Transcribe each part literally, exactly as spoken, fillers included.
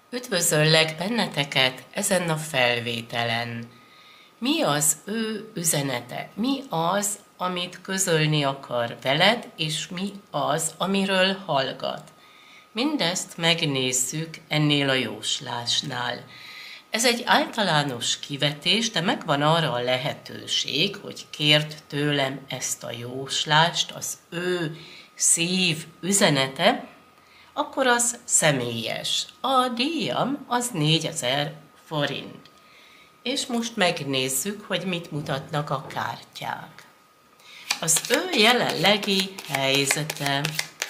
Üdvözöllek benneteket ezen a felvételen. Mi az ő üzenete? Mi az, amit közölni akar veled, és mi az, amiről hallgat? Mindezt megnézzük ennél a jóslásnál. Ez egy általános kivetés, de megvan arra a lehetőség, hogy kérd tőlem ezt a jóslást, az ő szív üzenete, akkor az személyes. A díjam az négyezer forint. És most megnézzük, hogy mit mutatnak a kártyák. Az ő jelenlegi helyzete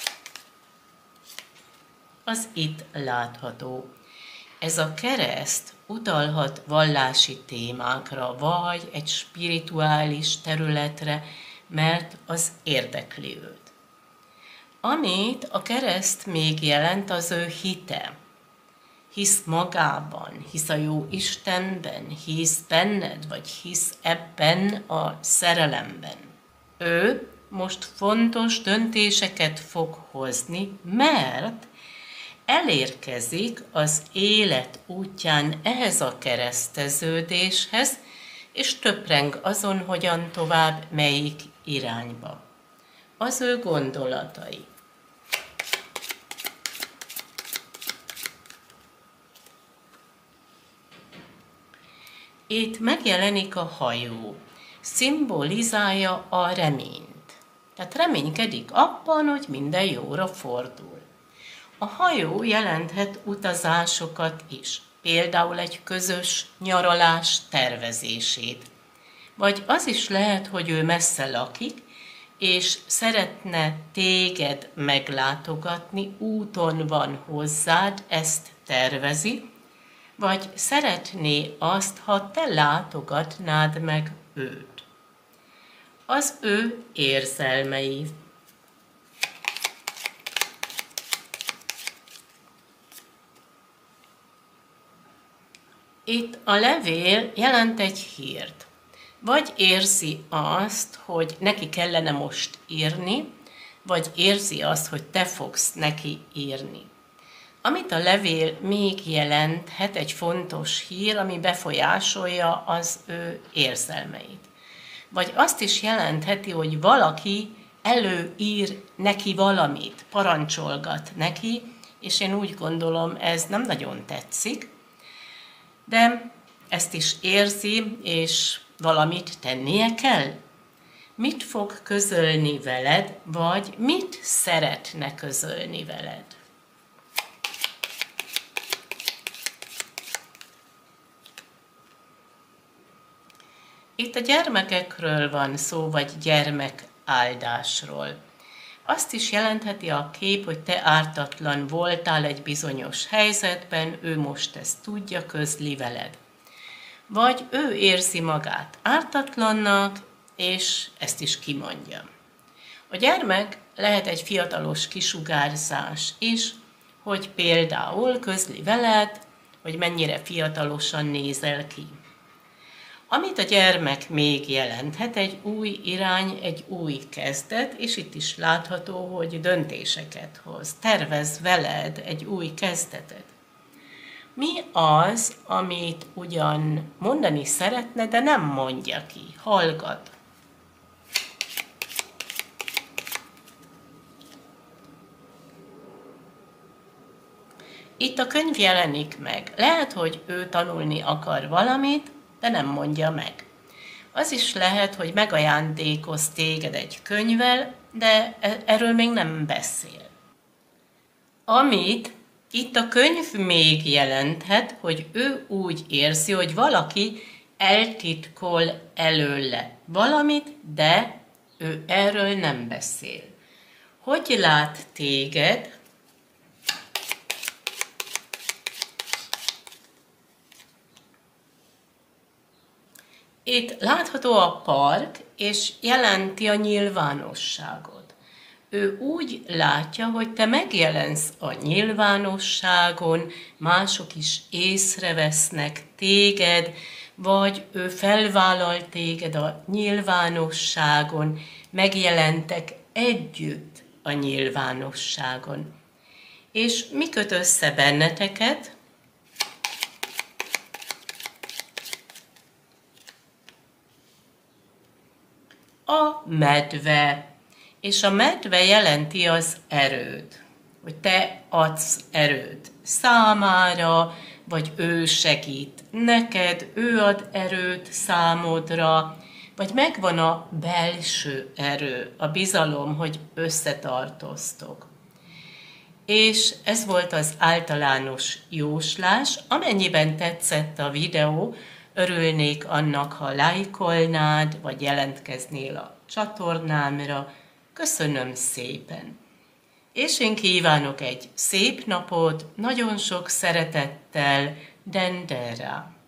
az itt látható. Ez a kereszt utalhat vallási témákra, vagy egy spirituális területre, mert az érdekli őt. Amit a kereszt még jelent, az ő hite. Hisz magában, hisz a jó Istenben, hisz benned, vagy hisz ebben a szerelemben. Ő most fontos döntéseket fog hozni, mert elérkezik az élet útján ehhez a kereszteződéshez, és töpreng azon, hogyan tovább, melyik irányba. Az ő gondolatai. Itt megjelenik a hajó, szimbolizálja a reményt. Tehát reménykedik abban, hogy minden jóra fordul. A hajó jelenthet utazásokat is, például egy közös nyaralás tervezését. Vagy az is lehet, hogy ő messze lakik, és szeretne téged meglátogatni, úton van hozzád, ezt tervezi, vagy szeretné azt, ha te látogatnád meg őt. Az ő érzelmei. Itt a levél jelent egy hírt. Vagy érzi azt, hogy neki kellene most írni, vagy érzi azt, hogy te fogsz neki írni. Amit a levél még jelenthet, egy fontos hír, ami befolyásolja az ő érzelmeit. Vagy azt is jelentheti, hogy valaki előír neki valamit, parancsolgat neki, és én úgy gondolom, ez nem nagyon tetszik, de ezt is érzi, és valamit tennie kell. Mit fog közölni veled, vagy mit szeretne közölni veled? Itt a gyermekekről van szó, vagy gyermekáldásról. Azt is jelentheti a kép, hogy te ártatlan voltál egy bizonyos helyzetben, ő most ezt tudja, közli veled. Vagy ő érzi magát ártatlannak, és ezt is kimondja. A gyermek lehet egy fiatalos kisugárzás is, hogy például közli veled, hogy mennyire fiatalosan nézel ki. Amit a gyermek még jelenthet, egy új irány, egy új kezdet, és itt is látható, hogy döntéseket hoz, tervez veled egy új kezdetet. Mi az, amit ugyan mondani szeretne, de nem mondja ki, hallgat? Itt a könyv jelenik meg. Lehet, hogy ő tanulni akar valamit, de nem mondja meg. Az is lehet, hogy megajándékoz téged egy könyvvel, de erről még nem beszél. Amit itt a könyv még jelenthet, hogy ő úgy érzi, hogy valaki eltitkol előle valamit, de ő erről nem beszél. Hogy lát téged? Itt látható a park, és jelenti a nyilvánosságot. Ő úgy látja, hogy te megjelensz a nyilvánosságon, mások is észrevesznek téged, vagy ő felvállal téged a nyilvánosságon, megjelentek együtt a nyilvánosságon. És mi köt össze benneteket? a medve. És a medve jelenti az erőt, hogy te adsz erőt számára, vagy ő segít neked, ő ad erőt számodra, vagy megvan a belső erő, a bizalom, hogy összetartoztok. És ez volt az általános jóslás. Amennyiben tetszett a videó, örülnék annak, ha lájkolnád, vagy jelentkeznél a csatornámra. Köszönöm szépen! És én kívánok egy szép napot, nagyon sok szeretettel, Dendera!